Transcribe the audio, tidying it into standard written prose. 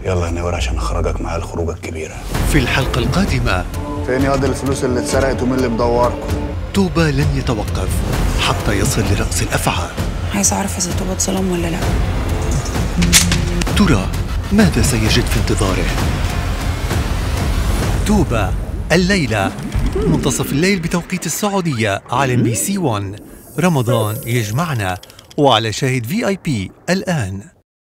يلا يا نور عشان اخرجك معايا الخروجه الكبيره. في الحلقة القادمة، فين ياض الفلوس اللي اتسرقت ومين اللي مدوركم؟ توبة لن يتوقف حتى يصل لرأس الأفعى. عايز أعرف إذا توبة اتظلم ولا لأ. ترى ماذا سيجد في انتظاره؟ توبة الليلة منتصف الليل بتوقيت السعودية على MBC 1. رمضان يجمعنا، وعلى شاهد VIP الآن.